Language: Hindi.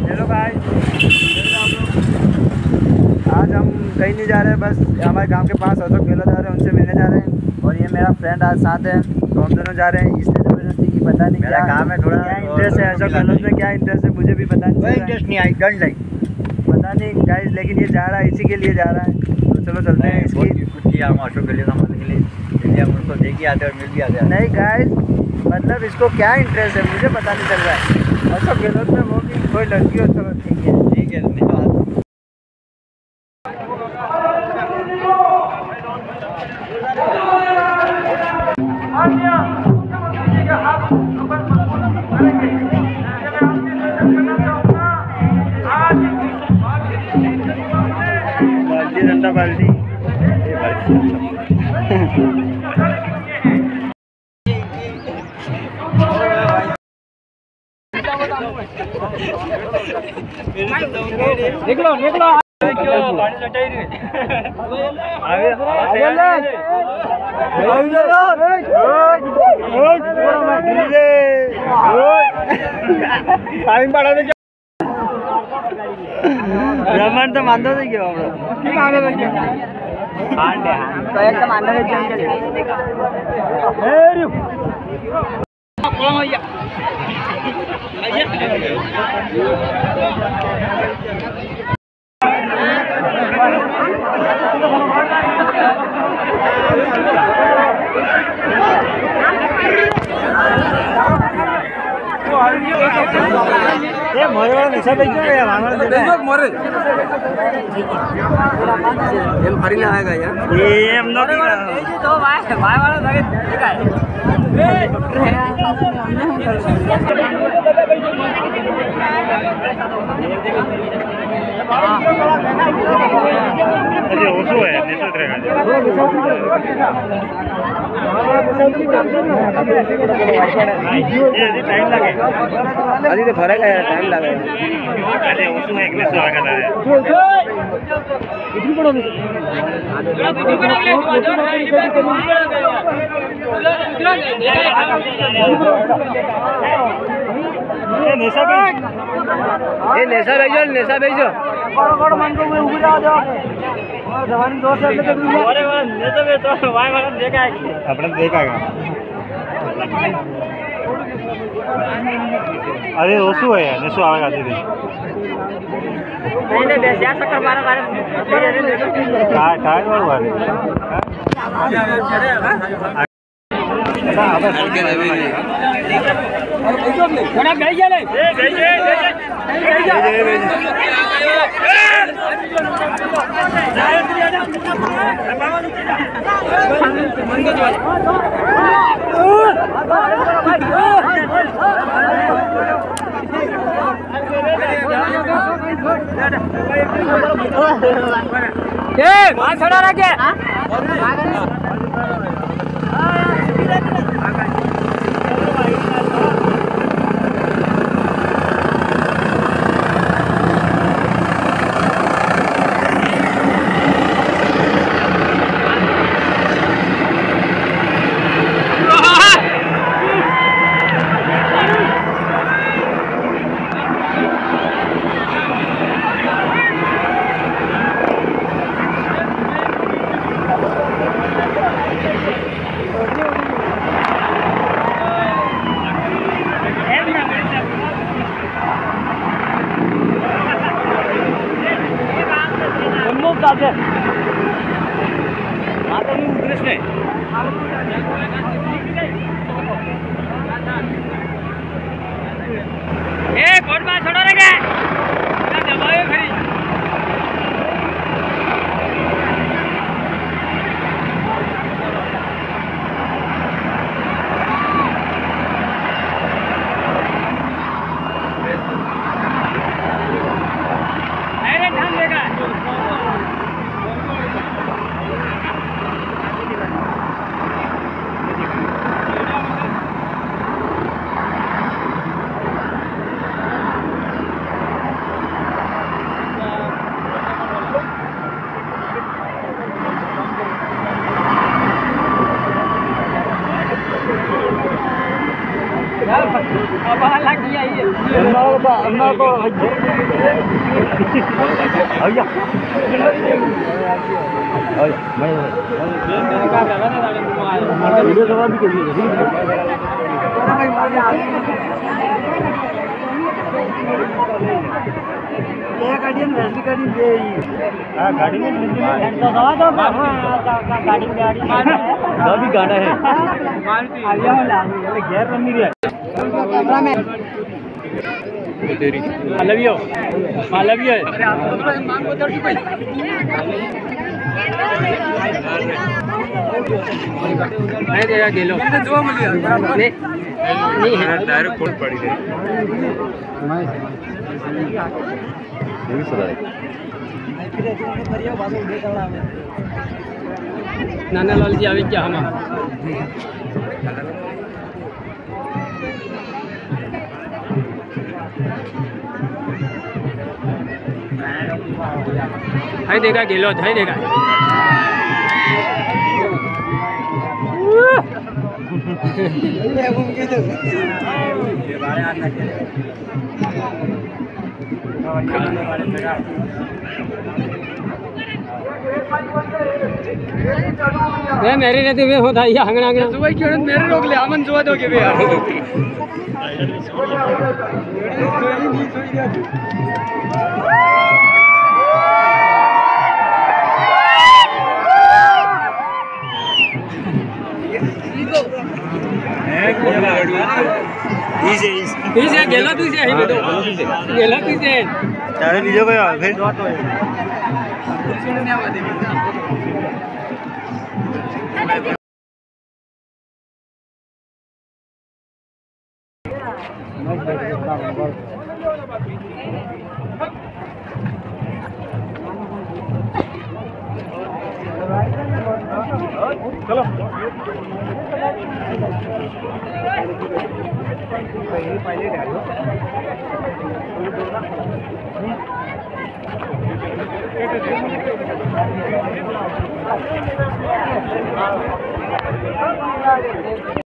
हेलो भाई, आज हम कहीं नहीं जा रहे, बस हमारे गांव के पास अशोक गहलोत जा रहे हैं, उनसे मिलने जा रहे हैं। और ये मेरा फ्रेंड आज साथ है, तो हम दोनों जा रहे हैं। इसलिए ज़बरदस्ती की पता नहीं क्या काम है, थोड़ा क्या इंटरेस्ट है अशोक गहलोत में, क्या इंटरेस्ट है मुझे भी पता नहीं, कोई इंटरेस्ट नहीं आई, डोंट लाइक, पता नहीं गाइस, लेकिन ये जा रहा है, इसी के लिए जा रहा है। तो चलो चलते हैं। इसकी कुछ किया हम अशोक गहलोत हमारे के लिए, हम उनको देख ही आते और मिल भी आते हैं। नहीं गाइस, मतलब इसको क्या इंटरेस्ट है मुझे पता नहीं चल रहा है। अशोक गहलोत में वो भी कोई लड़की हो, चलो ठीक है धन्यवाद। बाल्टी जनता बाल्टी निकलो निकलो ब्रह्मांड तो मानते थे क्यों तो एकदम अंदर मरे वाला निशा बेच मरे फरी ना आएगा यार, ये हम लोग तो भाई वाला अरे ओसो है निशा ये टाइम लगे अभी तो फर्क है, टाइम लगे। अरे ओसो है इंग्लिश से आगे है इतनी बड़ा नेशा भेजो मन को उभी जा दो जवानी दोस्त है अरे नेशा भेज तो भाई वाला देखा है अपने देखा है। अरे ओसु है यार, नेशो आवेगा दीदी नहीं बेस यार चक्कर मारा टायर वाला मारे बड़ा भेज ले छोड़ा रखे छोड़ो रे दबाए खड़ी गाड़ी में गाना है गैर रमी रहा नहीं देगा गेलो नहीं है डायरेक्ट कोड पड़ी है नाना लाल जी आवे क्या हम हाय देगा गेलो हाय देगा मेरे रहते हुए होता है अंगना अंगना सुबह क्यों मेरे रोक ले अमन सुबह दो के यार इसे गेला तू इसे ही दो गेला तू इसे चाहे लीजिए को यार फिर चलो पहले